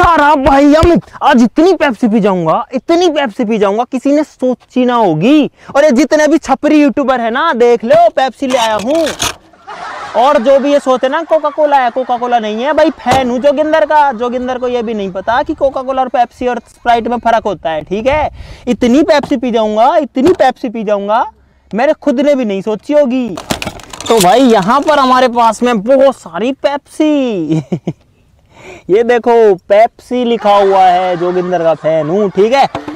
थारा भाई अमित, आज इतनी पेप्सी पी जाऊंगा, इतनी पेप्सी पी जाऊंगा, किसी ने सोची ना होगी। और ये जितने भी छपरी यूट्यूबर है ना, देख लो पेप्सी ले आया हूँ। और जो भी ये सोचे ना कोका कोला है, कोका कोला नहीं है भाई, फैन हूँ जोगिंदर का। जोगिंदर को ये भी नहीं पता कि कोका कोला और पेप्सी और स्प्राइट में फर्क होता है, ठीक है। इतनी पेप्सी पी जाऊंगा, इतनी पेप्सी पी जाऊंगा, मेरे खुद ने भी नहीं सोची होगी। तो भाई यहाँ पर हमारे पास में बहुत सारी पेप्सी ये देखो पेप्सी लिखा हुआ है, जोगिंदर का फैन हूँ, ठीक है।